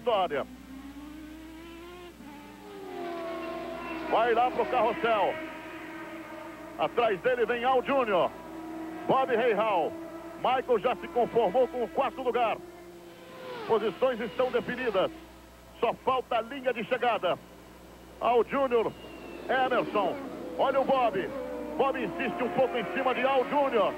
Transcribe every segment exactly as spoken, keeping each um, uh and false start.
vitória. Vai lá pro carrossel. Atrás dele vem Al Júnior. Bob Rahal. Michael já se conformou com o quarto lugar. Posições estão definidas. Só falta a linha de chegada. Al Júnior, Emerson. Olha o Bob. Bob insiste um pouco em cima de Al Júnior.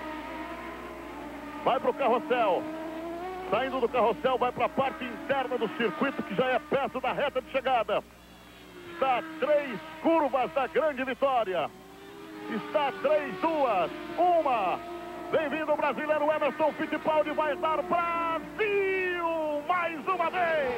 Vai para o carrossel. Saindo do carrossel, vai para a parte interna do circuito, que já é perto da reta de chegada. Está a três curvas da grande vitória. Está a três, duas, uma. Bem-vindo o brasileiro Emerson Fittipaldi, vai dar Brasil mais uma vez.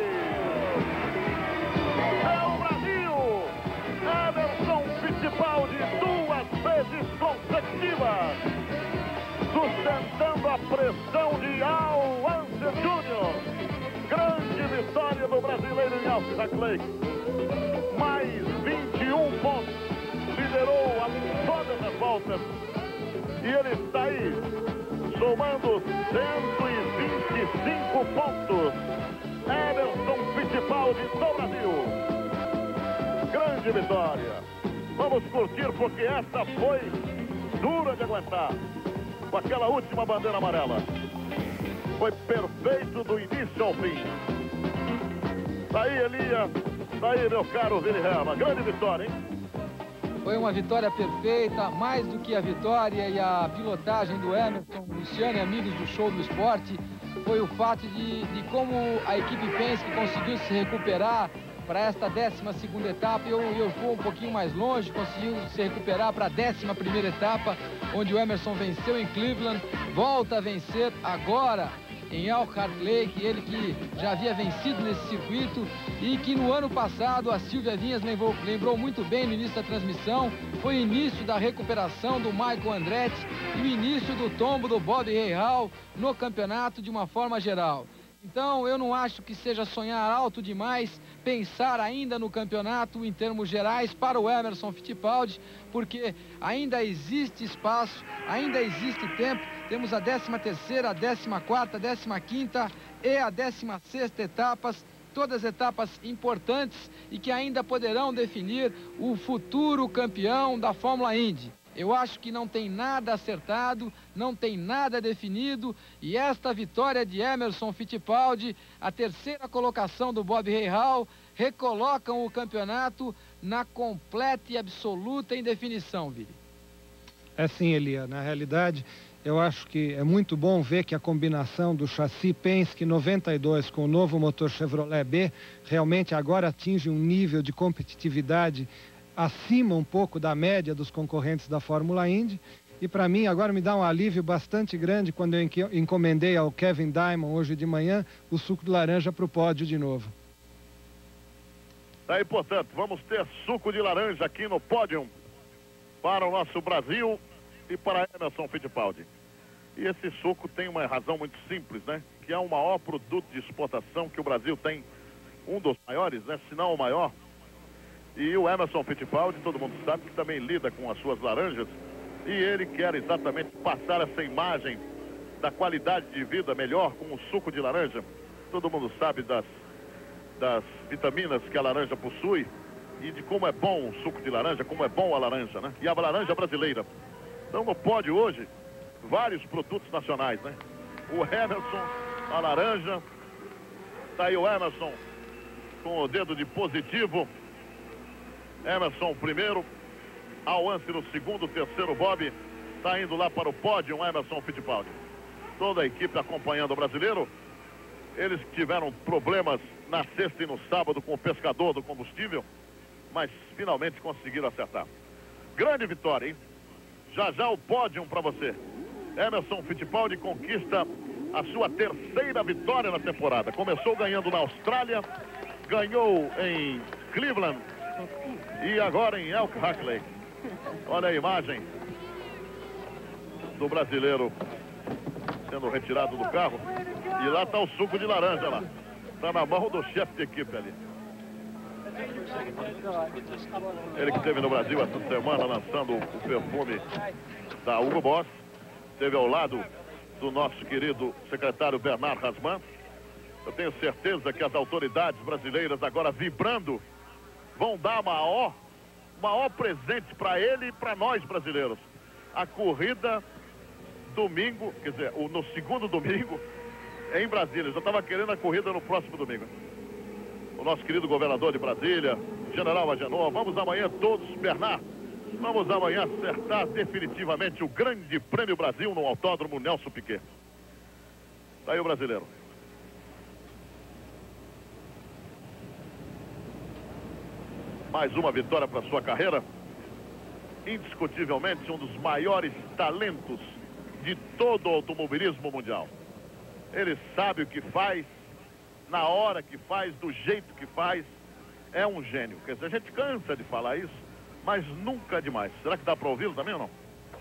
É o Brasil. Emerson Fittipaldi, duas vezes consecutivas, sustentando a pressão de Al Unser Júnior. Grande vitória do brasileiro em Elk Lake. Mais vinte e um pontos. Liderou a todas as voltas. E ele está aí, somando cento e vinte e cinco pontos. Emerson Fittipaldi do Brasil. Grande vitória. Vamos curtir, porque essa foi dura de aguentar. Com aquela última bandeira amarela. Foi perfeito do início ao fim. Tá aí, Elia. Tá aí, meu caro Vili Hermann. Grande vitória, hein? Foi uma vitória perfeita, mais do que a vitória e a pilotagem do Emerson, Luciano e amigos do Show do Esporte, foi o fato de, de como a equipe Penske conseguiu se recuperar para esta décima segunda etapa. Eu, eu fui um pouquinho mais longe, conseguiu se recuperar para a décima primeira etapa, onde o Emerson venceu em Cleveland, volta a vencer agora em Elkhart Lake, ele que já havia vencido nesse circuito e que no ano passado a Silvia Vinhas lembrou, lembrou muito bem no início da transmissão, foi o início da recuperação do Michael Andretti e o início do tombo do Bob Rahal no campeonato de uma forma geral. Então eu não acho que seja sonhar alto demais pensar ainda no campeonato em termos gerais para o Emerson Fittipaldi, porque ainda existe espaço, ainda existe tempo. Temos a décima terceira, a décima quarta, a décima quinta e a décima sexta etapas, todas etapas importantes e que ainda poderão definir o futuro campeão da Fórmula Indy. Eu acho que não tem nada acertado, não tem nada definido, e esta vitória de Emerson Fittipaldi, a terceira colocação do Bob Rahal, recolocam o campeonato na completa e absoluta indefinição, Vili. É sim, Elia. Na realidade, eu acho que é muito bom ver que a combinação do chassi Penske noventa e dois com o novo motor Chevrolet B realmente agora atinge um nível de competitividade acima um pouco da média dos concorrentes da Fórmula Indy. E para mim agora me dá um alívio bastante grande quando eu encomendei ao Kevin Diamond hoje de manhã o suco de laranja para o pódio de novo. Daí, portanto, vamos ter suco de laranja aqui no pódio para o nosso Brasil e para Emerson Fittipaldi. E esse suco tem uma razão muito simples, né? Que é o maior produto de exportação que o Brasil tem, um dos maiores, né? Se não o maior. E o Emerson Fittipaldi, todo mundo sabe que também lida com as suas laranjas, e ele quer exatamente passar essa imagem da qualidade de vida melhor com o suco de laranja. Todo mundo sabe das, das vitaminas que a laranja possui e de como é bom o suco de laranja, como é bom a laranja, né? E a laranja brasileira. Então no pódio hoje, vários produtos nacionais, né? O Emerson, a laranja, tá aí o Emerson com o dedo de positivo. Emerson primeiro, Al Unser no segundo, terceiro Bob, está indo lá para o pódio, Emerson Fittipaldi. Toda a equipe acompanhando o brasileiro. Eles tiveram problemas na sexta e no sábado com o pescador do combustível, mas finalmente conseguiram acertar. Grande vitória, hein? Já já o pódio para você. Emerson Fittipaldi conquista a sua terceira vitória na temporada. Começou ganhando na Austrália, ganhou em Cleveland e agora em Elkhart Lake. Olha a imagem do brasileiro sendo retirado do carro. E lá está o suco de laranja lá. Está na mão do chefe de equipe ali. Ele que esteve no Brasil essa semana lançando o perfume da Hugo Boss. Esteve ao lado do nosso querido secretário Bernard Rasman. Eu tenho certeza que as autoridades brasileiras agora vibrando vão dar maior, maior presente para ele e para nós brasileiros. A corrida domingo, quer dizer, no segundo domingo em Brasília. Já estava querendo a corrida no próximo domingo. O nosso querido governador de Brasília, General Agenor, vamos amanhã todos, Bernard, vamos amanhã acertar definitivamente o Grande Prêmio Brasil no Autódromo Nelson Piquet. Tá aí o brasileiro. Mais uma vitória para sua carreira. Indiscutivelmente um dos maiores talentos de todo o automobilismo mundial. Ele sabe o que faz, na hora que faz, do jeito que faz. É um gênio. Quer dizer, a gente cansa de falar isso, mas nunca é demais. Será que dá para ouvi-lo também ou não?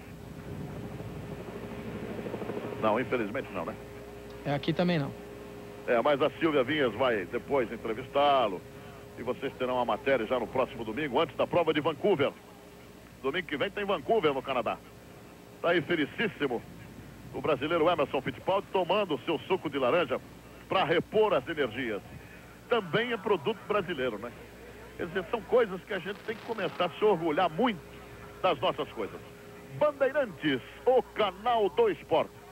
Não, infelizmente não, né? É, aqui também não. É, mas a Silvia Vinhas vai depois entrevistá-lo. E vocês terão a matéria já no próximo domingo, antes da prova de Vancouver. Domingo que vem tem Vancouver no Canadá. Tá aí felicíssimo o brasileiro Emerson Fittipaldi tomando o seu suco de laranja para repor as energias. Também é produto brasileiro, né? Quer dizer, são coisas que a gente tem que começar a se orgulhar muito das nossas coisas. Bandeirantes, o canal do esporte.